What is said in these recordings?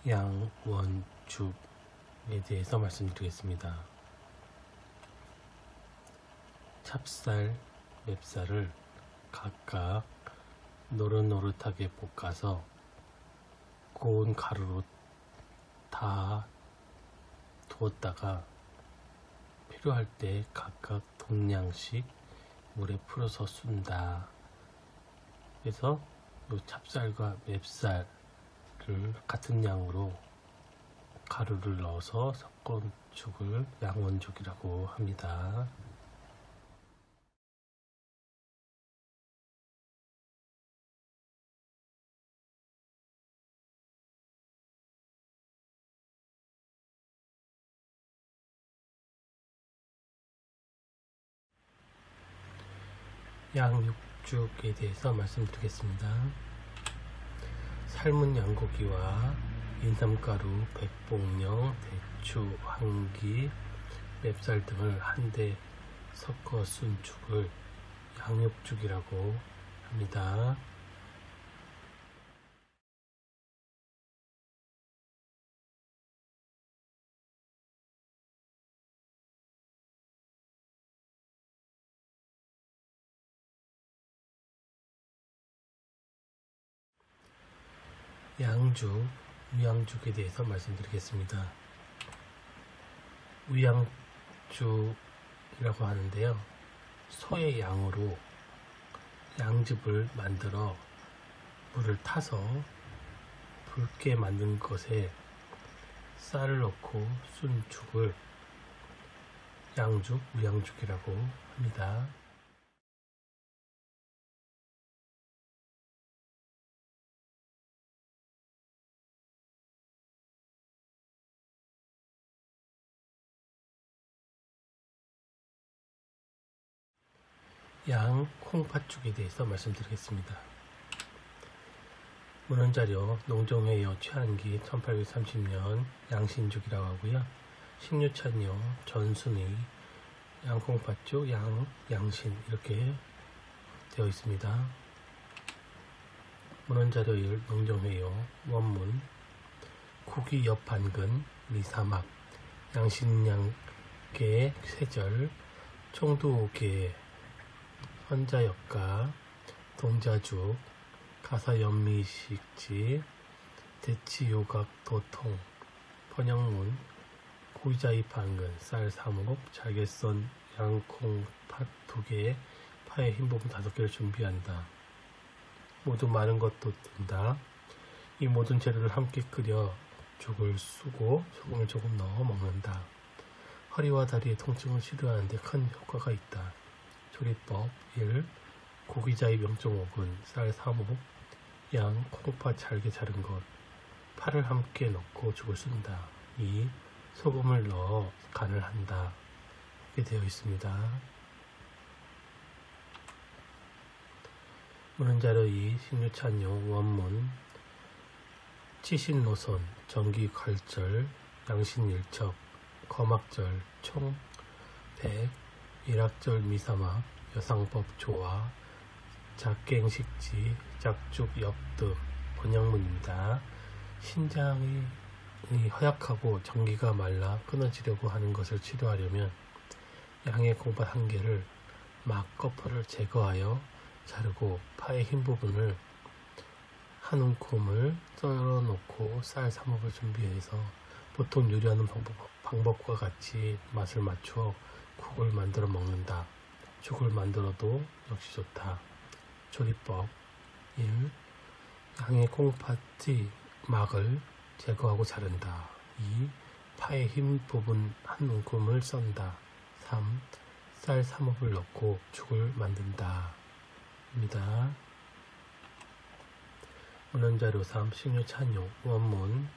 양원죽에 대해서 말씀드리겠습니다. 찹쌀, 맵쌀을 각각 노릇노릇하게 볶아서 고운 가루로 다 두었다가 필요할 때 각각 동량씩 물에 풀어서 쏜다. 그래서 이 찹쌀과 맵쌀을 같은 양으로 가루를 넣어서 섞은 죽을 양원죽이라고 합니다. 양육죽에 대해서 말씀드리겠습니다. 삶은 양고기와 인삼가루, 백봉령, 대추, 황기, 맵쌀 등을 한데 섞어 쓴 죽을 양육죽이라고 합니다. 양죽, 위양죽에 대해서 말씀드리겠습니다. 위양죽이라고 하는데요. 소의 양으로 양즙을 만들어 물을 타서 붉게 만든 것에 쌀을 넣고 쓴 죽을 양죽, 위양죽이라고 합니다. 양 콩팥죽에 대해서 말씀드리겠습니다. 문헌자료 농정회요 최한기 1830년 양신죽이라고 하고요. 식류찬요 전순위 양콩팥죽 양신 이렇게 되어 있습니다. 문헌자료 1 농정회요 원문 국위 옆반근 미사막 양신양계 쇠절 총두오계 헌자역가 동자죽 가사연미식지 대치요각 도통 번영문 고이자이 반근 쌀 3홉 잘게썬 양콩팥 2개 파의 흰 부분 5개를 준비한다. 모두 많은 것도 뜬다. 이 모든 재료를 함께 끓여 죽을 쑤고 소금을 조금 넣어 먹는다. 허리와 다리의 통증을 치료하는 데 큰 효과가 있다. 조리법 1. 고기자의 0.5근 쌀 3홉 양 콩팥 잘게 자른 것 파를 함께 넣고 죽을 쓴다. 2. 소금을 넣어 간을 한다. 이렇게 되어 있습니다. 문헌자료 2 식류찬용 원문 치신노선 정기괄절 양신일척 거막절 총 100 일학절 미사막 여상법 조화 작갱식지 작죽 엽득 번영문입니다. 신장이 허약하고 전기가 말라 끊어지려고 하는 것을 치료하려면 양의 콩팥 1개를 막 거풀을 제거하여 자르고 파의 흰 부분을 한 움큼을 썰어 놓고 쌀 3홉을 준비해서 보통 요리하는 방법과 같이 맛을 맞추어 국을 만들어 먹는다. 죽을 만들어도 역시 좋다. 조리법 1. 양의 콩팥의 막을 제거하고 자른다. 2. 파의 흰 부분 한 움큼을 썬다. 3. 쌀 3홉을 넣고 죽을 만든다. 입니다. 문헌자료 3 식류찬용 원문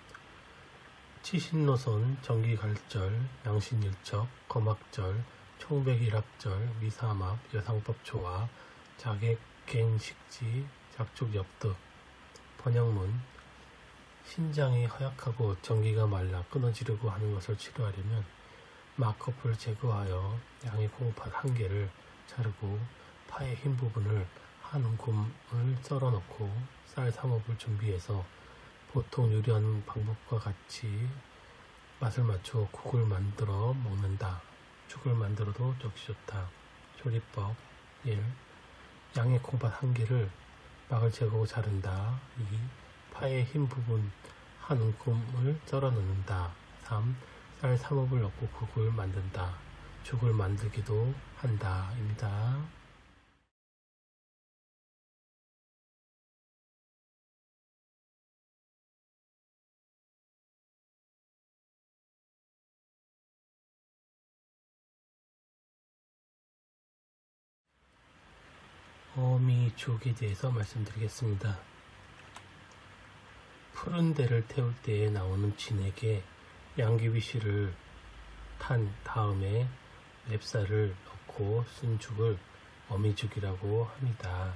치신노선 정기갈절 양신일척 거막절 총백일학절 미사막 여상법 조화 자객갱식지 작죽엽득 번영문 신장이 허약하고 전기가 말라 끊어지려고 하는 것을 치료하려면 막커풀을 제거하여 양의 콩팥 1개를 자르고 파의 흰 부분을 한 움큼을 썰어 넣고 쌀 3홉을 준비해서 보통 요리하는 방법과 같이 맛을 맞춰 국을 만들어 먹는다. 죽을 만들어도 역시 좋다. 조리법 1. 양의 콩팥 1개를 막을 제거하고 자른다. 2. 파의 흰 부분 한 움큼을 썰어 넣는다. 3. 쌀 3홉을 넣고 국을 만든다. 죽을 만들기도 한다. 입니다. 어미죽에 대해서 말씀드리겠습니다. 푸른 대를 태울 때에 나오는 진액에 양귀비씨를 탄 다음에 맵쌀을 넣고 쓴 죽을 어미죽이라고 합니다.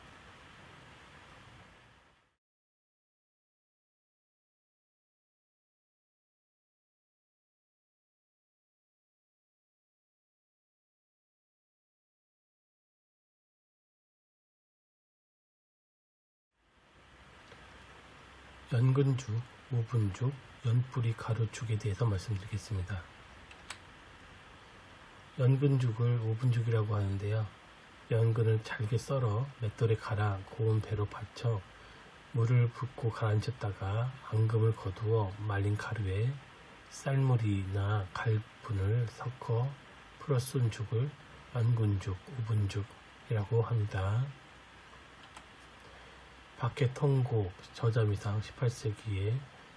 연근죽, 우분죽, 연뿌리 가루죽에 대해서 말씀드리겠습니다. 연근죽을 우분죽이라고 하는데요. 연근을 잘게 썰어 맷돌에 갈아 고운 배로 받쳐 물을 붓고 가라앉혔다가 앙금을 거두어 말린 가루에 쌀물이나 갈분을 섞어 풀어 쓴 죽을 연근죽, 우분죽이라고 합니다. 박해통고 저자미상 18세기에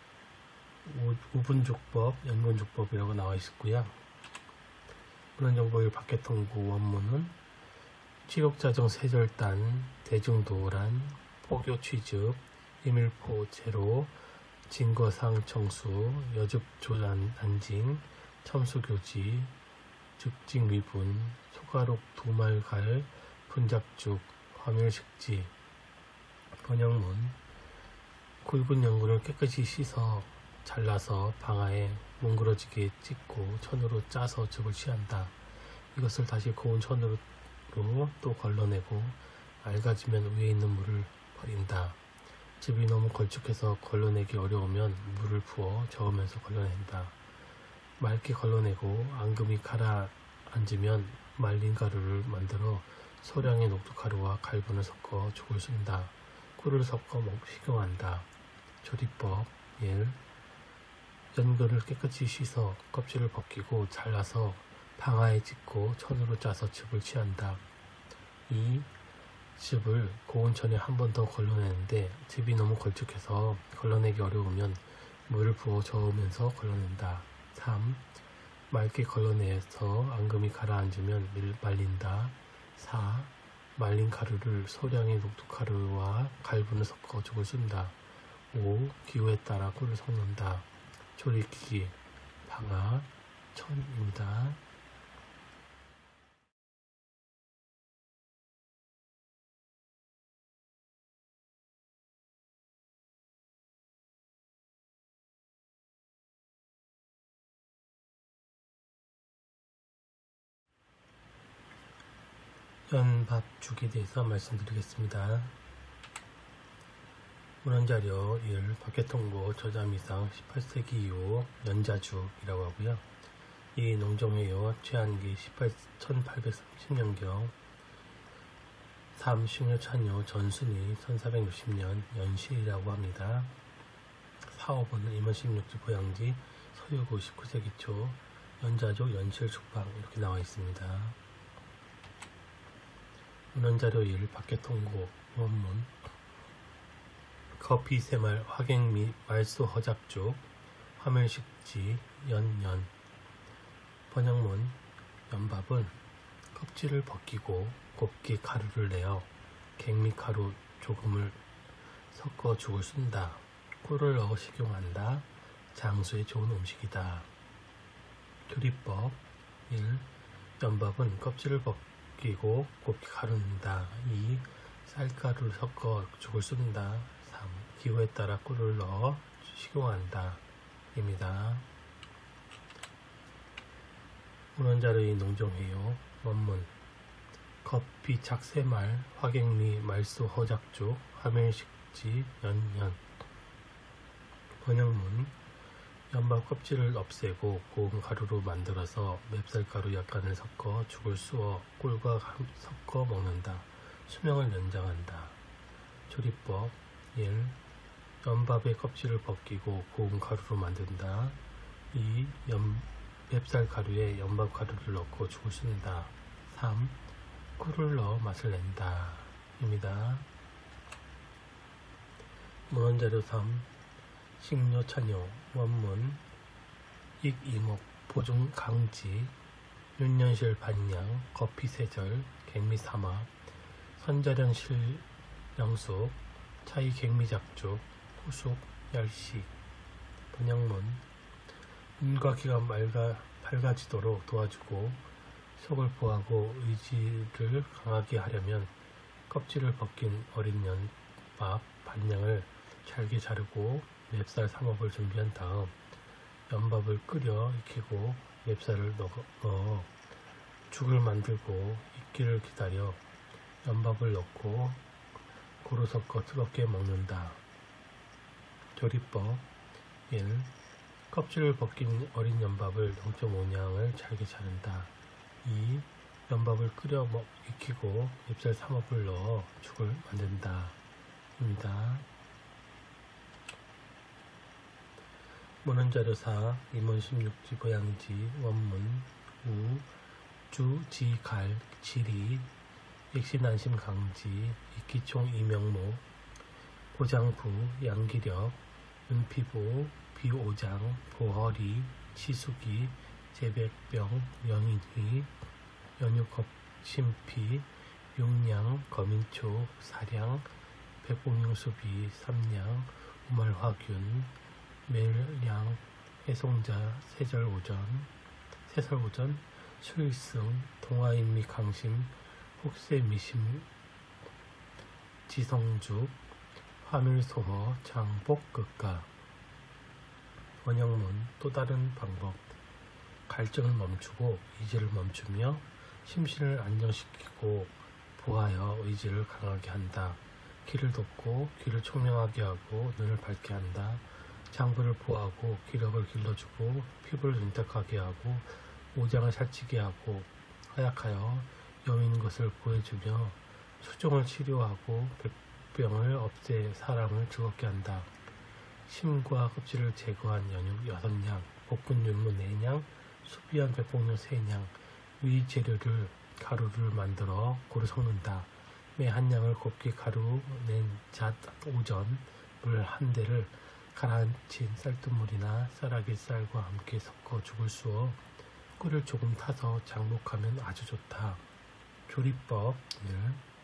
우분죽법, 연근죽법이라고 나와 있었고요. 문헌정보일 박해통고 원문은 치욕자정 세절단, 대중도란, 포교취즙, 이밀포 제로, 진거상 청수, 여즙조란 안징, 첨수교지, 즉징위분, 소가록 두말갈, 분작죽, 화멸식지. 번역문. 굵은 연근을 깨끗이 씻어 잘라서 방아에 뭉그러지게 찢고 천으로 짜서 즙을 취한다. 이것을 다시 고운 천으로 또 걸러내고 맑아지면 위에 있는 물을 버린다. 즙이 너무 걸쭉해서 걸러내기 어려우면 물을 부어 저으면서 걸러낸다. 맑게 걸러내고 앙금이 가라앉으면 말린 가루를 만들어 소량의 녹두가루와 갈분을 섞어 죽을 쓴다. 꿀을 섞어 식용한다. 조리법 1. 연근을 깨끗이 씻어 껍질을 벗기고 잘라서 방아에 찢고 천으로 짜서 즙을 취한다. 2. 즙을 고운 천에 한 번 더 걸러내는데 즙이 너무 걸쭉해서 걸러내기 어려우면 물을 부어 저으면서 걸러낸다. 3. 맑게 걸러내서 앙금이 가라앉으면 말린다. 4. 말린 가루를 소량의 녹두가루와 갈분을 섞어 죽을 쓴다. 5. 기호에 따라 꿀을 섞는다. 조리기기 방아 천입니다. 연밥죽에 대해서 말씀드리겠습니다. 문헌자료 1. 박해통고 저자미상 18세기 이후 연자죽이라고 하고요. 이 농정회요 최한기 1830년경 3. 식료찬요 전순이 1460년 연시이라고 합니다. 사업은 임원십육지 보양지 서유고 19세기 초 연자죽 연실죽방 이렇게 나와 있습니다. 문헌자료 1. 박해통고 원문. 커피 새말 화갱 및 말소 허작죽 화멸식지 연연. 번역문. 연밥은 껍질을 벗기고 곱게 가루를 내어 갱미 가루 조금을 섞어 죽을 쓴다. 꿀을 넣어 식용한다. 장수에 좋은 음식이다. 조리법 1. 연밥은 껍질을 벗기고 곱게 가른다. 2. 쌀가루를 섞어 죽을 쓴다. 3. 기호에 따라 꿀을 넣어 식용한다. 입니다. 문헌자료인 농정회요 원문. 커피 작새말 화갱리 말소 허작죽 화멸식지 연연. 번역문. 연밥 껍질을 없애고 고운 가루로 만들어서 맵쌀가루 약간을 섞어 죽을 쑤어 꿀과 섞어 먹는다. 수명을 연장한다. 조리법. 1. 연밥의 껍질을 벗기고 고운 가루로 만든다. 2. 맵쌀가루에 연밥 가루를 넣고 죽을 쑤는다. 3. 꿀을 넣어 맛을 낸다. 입니다. 문헌자료 3. 식료 찬요. 원문. 익이목 보중 강지 윤년실 반양 거피 세절 갱미 삼합 선자련 실영숙 차이 갱미 작죽 후숙 열식. 번역문. 눈과 귀가 밝아지도록 도와주고 속을 보하고 의지를 강하게 하려면 껍질을 벗긴 어린 연밥 반양을 잘게 자르고 맵쌀 3업을 준비한 다음 연밥을 끓여 익히고 맵쌀을 넣어 죽을 만들고 익기를 기다려 연밥을 넣고 고루 섞어 뜨겁게 먹는다. 조리법. 1. 껍질을 벗긴 어린 연밥을 0.5냥을 잘게 자른다. 2. 연밥을 끓여 익히고 맵쌀 3업을 넣어 죽을 만든다. 입니다. 문헌자료 4. 임원 16지 보양지 원문. 우 주 지 갈 지리 익신안심 강지 익기총 이명모 고장부 양기력 은피보 비오장 보허리 치수기 제백병 영인희 연육겁심피 용량 거민초 사량 백봉용수비 삼량 우말화균 멜량 해송자 세설오전 수일승 동아인미 강심 혹세미심 지성죽 화밀소허 장복극가. 번역문. 또 다른 방법. 갈증을 멈추고 의지를 멈추며 심신을 안정시키고 보하여 의지를 강하게 한다. 귀를 덮고 귀를 총명하게 하고 눈을 밝게 한다. 장부를 보하고 기력을 길러주고 피부를 윤택하게 하고 오장을 살찌게 하고 허약하여 여민 것을 보여주며 수종을 치료하고 백병을 없애 사람을 즐겁게 한다. 심과 껍질을 제거한 연육 6냥, 볶은 율무 4냥, 수비한 백봉용 3냥, 위 재료를 가루를 만들어 고루 섞는다. 매 한 양을 곱게 가루 낸 잣 오전 물 한 대를 가라앉힌 쌀뜨물이나 쌀아기 쌀과 함께 섞어 죽을 쑤어 꿀을 조금 타서 장복하면 아주 좋다. 조리법. 1.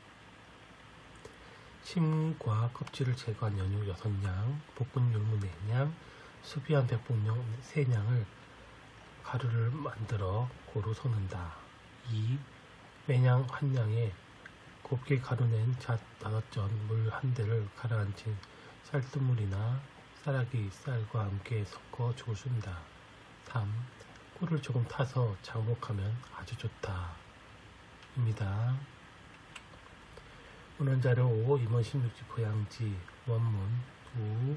심과 껍질을 제거한 연육 6냥, 볶은 율무 4냥, 수비한 백봉용 3냥을 가루를 만들어 고루 섞는다. 2. 매냥 한 양에 곱게 가루낸 잣 5전 물 한 대를 가라앉힌 쌀뜨물이나 쌀아기 쌀과 함께 섞어 죽을 쑤는다. 3. 꿀을 조금 타서 장복하면 아주 좋다. 입니다. 문헌자료 5. 임원 16지 보양지 원문. 우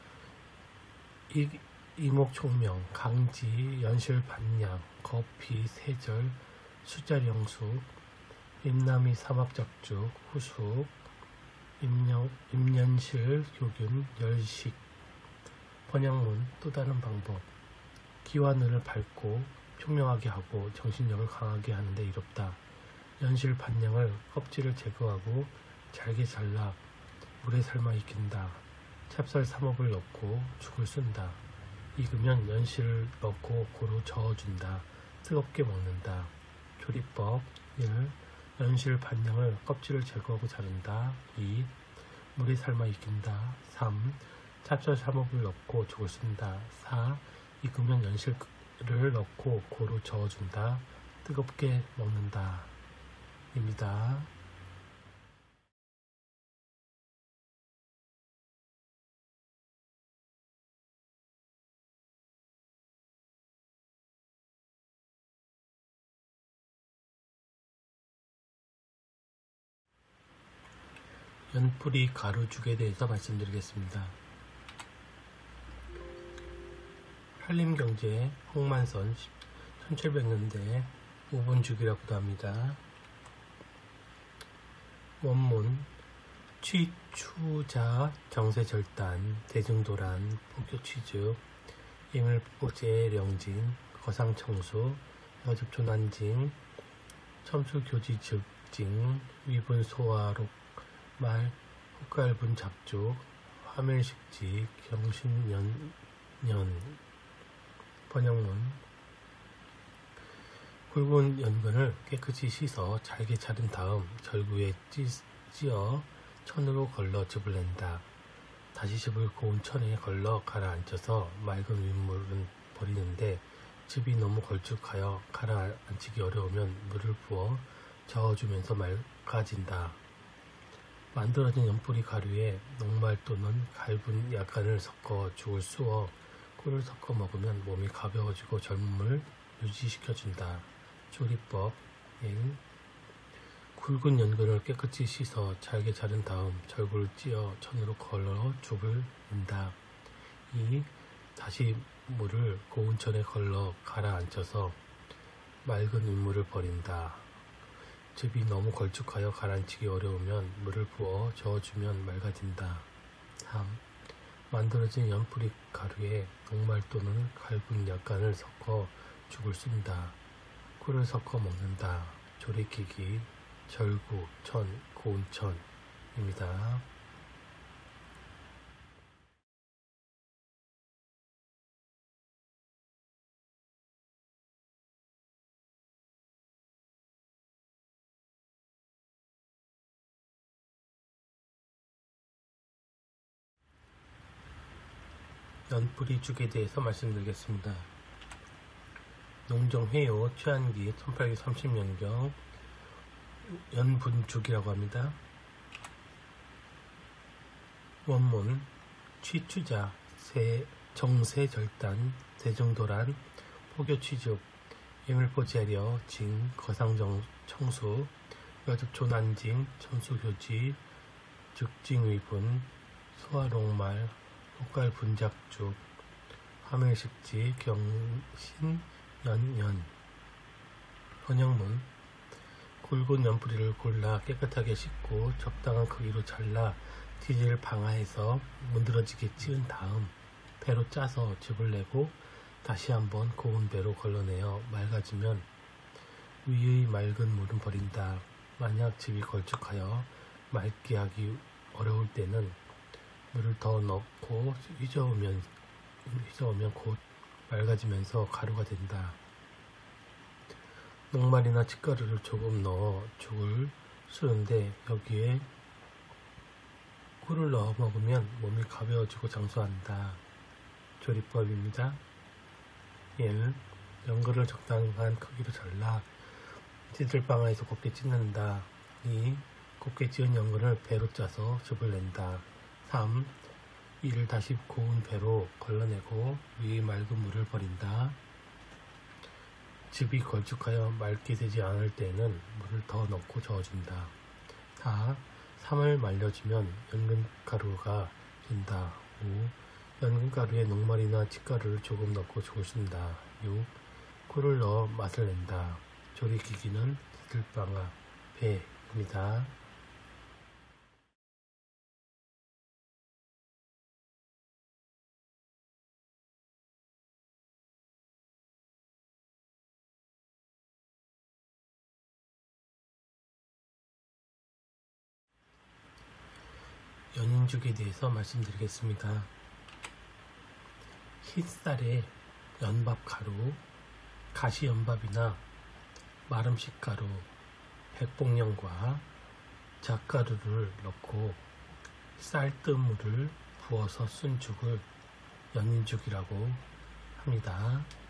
이목총명 강지 연실 반양 거피 세절 수자령숙 임남이 사막작죽 후숙 임년실 교균 열식. 번역문. 또 다른 방법. 귀와 눈을 밝고 총명하게 하고 정신력을 강하게 하는데 이롭다. 연실 반양을 껍질을 제거하고 잘게 잘라 물에 삶아 익힌다. 찹쌀 3업을 넣고 죽을 쏜다. 익으면 연실을 넣고 고루 저어준다. 뜨겁게 먹는다. 조리법. 1. 연실 반양을 껍질을 제거하고 자른다. 2. 물에 삶아 익힌다. 3. 찹쌀 3업을 넣고 죽을 쏜다. 4. 익으면 연실을 넣고 고루 저어준다. 뜨겁게 먹는다. 입니다. 연뿌리 가루죽에 대해서 말씀드리겠습니다. 한림경제 홍만선 1700년대 우분죽이라고도 합니다. 원문 취추자 정세절단 대중도란 포교취즉 임을포제령진 거상청수 여집초난징 첨수교지즉징 위분소화록 말 흑갈분잡죽 화밀식지 경신년 번역문 굵은 연근을 깨끗이 씻어 잘게 자른 다음 절구에 찌어 천으로 걸러 즙을 낸다. 다시 즙을 고운 천에 걸러 가라앉혀서 맑은 윗물은 버리는데 즙이 너무 걸쭉하여 가라앉히기 어려우면 물을 부어 저어주면서 맑아진다. 만들어진 연뿌리 가루에 녹말 또는 갈분 약간을 섞어 죽을 쑤어 꿀을 섞어 먹으면 몸이 가벼워지고 젊음을 유지시켜준다. 조리법 1. 굵은 연근을 깨끗이 씻어 잘게 자른 다음 절구를 찌어 천으로 걸러 줍을 낸다. 2. 다시 물을 고운 천에 걸러 가라앉혀서 맑은 윗물을 버린다. 즙이 너무 걸쭉하여 가라앉히기 어려우면 물을 부어 저어주면 맑아진다. 3. 만들어진 연뿌리 가루에 녹말 또는 갈분 약간을 섞어 죽을 쏜다. 꿀을 섞어 먹는다. 조리기기 절구, 천, 고운 천입니다. 연뿌리죽에 대해서 말씀드리겠습니다. 농정회요 최한기 1830년경 연분죽이라고 합니다. 원문 취추자 정세절단 대정도란 포교취죽 예물포재려 징 거상청수 여집초난징 첨수교지 즉징위분 소화록말 옥갈분작죽 화밀식지 경신연년 번역문 굵은 연뿌리를 골라 깨끗하게 씻고 적당한 크기로 잘라 티지를 방아해서 문드러지게 찌은 다음 배로 짜서 즙을 내고 다시 한번 고운 배로 걸러내어 맑아지면 위의 맑은 물은 버린다. 만약 즙이 걸쭉하여 맑게 하기 어려울 때는 물을 더 넣고 휘저으면 곧 맑아지면서 가루가 된다. 녹말이나 칡가루를 조금 넣어 죽을 쓰는데 여기에 꿀을 넣어 먹으면 몸이 가벼워지고 장수한다. 조리법입니다. 1. 연근을 적당한 크기로 잘라 찌들방아에서 곱게 찢는다. 2. 곱게 찌은 연근을 배로 짜서 즙을 낸다. 3. 이를 다시 고운 배로 걸러내고 위의 맑은 물을 버린다. 즙이 걸쭉하여 맑게 되지 않을 때에는 물을 더 넣고 저어준다. 4. 3을 말려주면 연근가루가 된다. 5. 연근가루에 녹말이나 칡가루를 조금 넣고 죽을 쓴다. 6. 꿀을 넣어 맛을 낸다. 조리기기는 찌들방아, 배입니다. 연인죽에 대해서 말씀드리겠습니다. 흰쌀에 연밥가루, 가시연밥이나 마름식가루, 백봉령과 잣가루를 넣고 쌀뜨물을 부어서 쓴 죽을 연인죽이라고 합니다.